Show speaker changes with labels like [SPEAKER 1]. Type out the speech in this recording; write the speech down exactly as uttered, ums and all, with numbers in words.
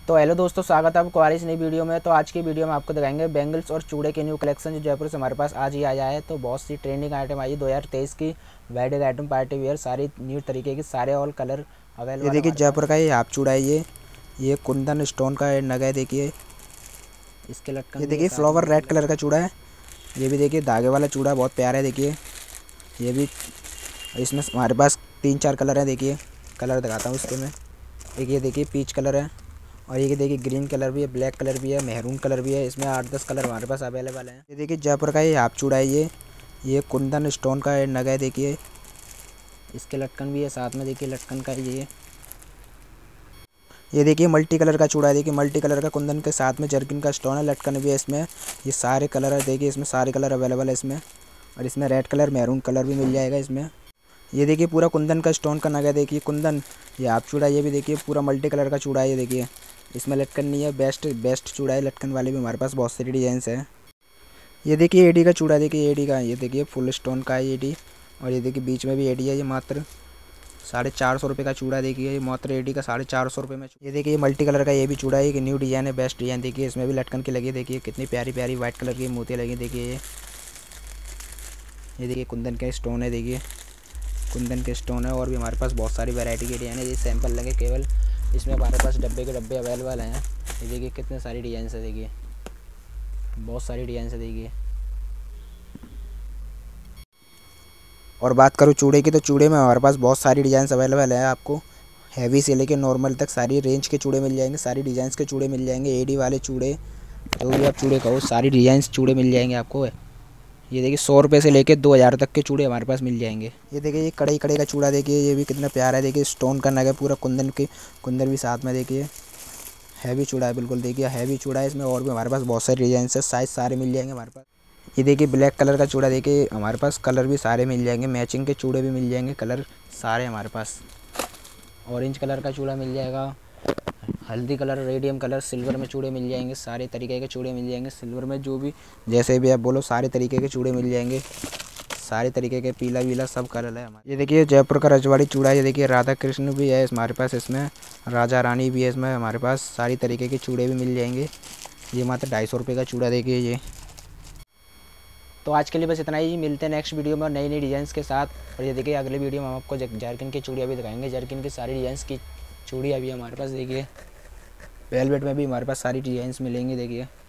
[SPEAKER 1] तो हेलो दोस्तों, स्वागत है आपको हमारी इस नई वीडियो में। तो आज की वीडियो में आपको दिखाएंगे बैंगल्स और चूड़े के न्यू कलेक्शन जो जयपुर से हमारे पास आज ही आया है। तो बहुत सी ट्रेंडिंग आइटम आई दो हज़ार तेईस की वेडिंग आइटम, पार्टी वेयर, सारी न्यू तरीके की, सारे ऑल कलर अवेलेबल।
[SPEAKER 2] ये देखिए जयपुर का ये हाफ चूड़ा है। ये ये कुंदन स्टोन का नग है। देखिए
[SPEAKER 1] इसके लटकन
[SPEAKER 2] ये
[SPEAKER 1] भी है
[SPEAKER 2] देखिए
[SPEAKER 1] साथ में,
[SPEAKER 2] फ्लावर रेड
[SPEAKER 1] देखिए
[SPEAKER 2] कलर का चूड़ा है। ये भी देखिए धागे वाला चूड़ा बहुत प्यारा है। देखिए ये भी, इसमें हमारे पास तीन चार कलर हैं। देखिए कलर दिखाता हूँ इसके में। एक ये देखिए पीच कलर है, और ये देखिए ग्रीन कलर भी है, ब्लैक कलर भी है, मेहरून कलर भी है। इसमें आठ दस कलर हमारे पास अवेलेबल हैं। ये देखिए जयपुर का ये हाफ चूड़ा है। ये ये कुंदन स्टोन का नग है। देखिए
[SPEAKER 1] इसके लटकन भी है साथ में, देखिए लटकन का ये
[SPEAKER 2] ये देखिए मल्टी कलर का चूड़ा है। देखिए मल्टी कलर का कुंदन के साथ में जर्किन का स्टोन है, लटकन भी है इसमें। ये सारे कलर है, देखिए इसमें सारे कलर अवेलेबल है इसमें। और इसमें रेड कलर, मैरून कलर भी मिल जाएगा इसमें। ये देखिए पूरा कुंदन का स्टोन का नग है। देखिए कुंदन ये हाफ चूड़ा, ये भी देखिए पूरा मल्टी कलर का चूड़ा है। ये देखिए इसमें लटकन नहीं है, बेस्ट बेस्ट चूड़ा है। लटकन वाले भी हमारे पास बहुत सारी डिजाइंस है। ये देखिए एडी का चूड़ा, देखिए एडी का, ये देखिए फुल स्टोन का है एडी। और ये देखिए बीच में भी एडी है। ये मात्र साढ़े चार सौ रुपये का चूड़ा। देखिए ये मात्र एडी का साढ़े चार सौ रुपये में। ये देखिए ये मल्टी कलर का ये भी चूड़ा है। एक न्यू डिज़ाइन है, बेस्ट डिज़ाइन। देखिए इसमें भी लटकन की लगी है। देखिए कितनी प्यारी प्यारी वाइट कलर की मोतियाँ लगी। देखिए ये ये देखिए कुंदन के स्टोन है। देखिए कुंदन के स्टोन है, और भी हमारे पास बहुत सारी वैरायटी के डिज़ाइन है। ये सैंपल लगे केवल, इसमें हमारे पास डब्बे के डब्बे अवेलेबल हैं। ये देखिए कितने सारी डिज़ाइन है। देखिए बहुत सारी डिज़ाइन है। देखिए और बात करूँ चूड़े की, तो चूड़े में हमारे पास बहुत सारी डिज़ाइंस अवेलेबल है। आपको हैवी से लेके नॉर्मल तक सारी रेंज के चूड़े मिल जाएंगे, सारी डिज़ाइंस के चूड़े मिल जाएंगे। एडी वाले चूड़े, जो भी आप चूड़े कहो, सारी डिज़ाइंस चूड़े मिल जाएंगे आपको। ये देखिए सौ रुपये से लेके दो हज़ार तक के चूड़े हमारे पास मिल जाएंगे। ये देखिए ये कड़े कड़े का चूड़ा, देखिए ये भी कितना प्यारा है। देखिए स्टोन का नग है पूरा, कुंदन के कुंदन भी साथ में। देखिए हैवी चूड़ा है बिल्कुल। देखिए हैवी चूड़ा है इसमें, और भी हमारे पास बहुत सारे डिज़ाइन है, साइज़ सारे मिल जाएंगे हमारे पास। ये देखिए ब्लैक कलर का चूड़ा, देखिए हमारे पास कलर भी सारे मिल जाएंगे, मैचिंग के चूड़े भी मिल जाएंगे, कलर सारे हमारे पास।
[SPEAKER 1] ऑरेंज कलर का चूड़ा मिल जाएगा, हल्दी कलर, रेडियम कलर, सिल्वर में चूड़े मिल जाएंगे, सारे तरीके के चूड़े मिल जाएंगे। सिल्वर में जो भी
[SPEAKER 2] जैसे भी आप बोलो सारे तरीके के चूड़े मिल जाएंगे, सारे तरीके के, पीला वीला सब कलर है हमारे। ये देखिए जयपुर का रजवाड़ी चूड़ा है। ये देखिए राधा कृष्ण भी है हमारे पास इसमें, राजा रानी भी है इसमें हमारे पास। सारी तरीके के चूड़े भी मिल जाएंगे। ये मात्र ढाई सौ रुपये का चूड़ा। देखिए ये।
[SPEAKER 1] तो आज के लिए बस इतना ही। मिलते हैं नेक्स्ट वीडियो में नई नई डिज़ाइंस के साथ। और ये देखिए अगले वीडियो में हम आपको जर्किन की चूड़ियाँ भी दिखाएंगे। जर्किन की सारी डिज़ाइंस की चूड़ियाँ भी हमारे पास। देखिए वेलवेट में भी हमारे पास सारी डिज़ाइंस मिलेंगी। देखिए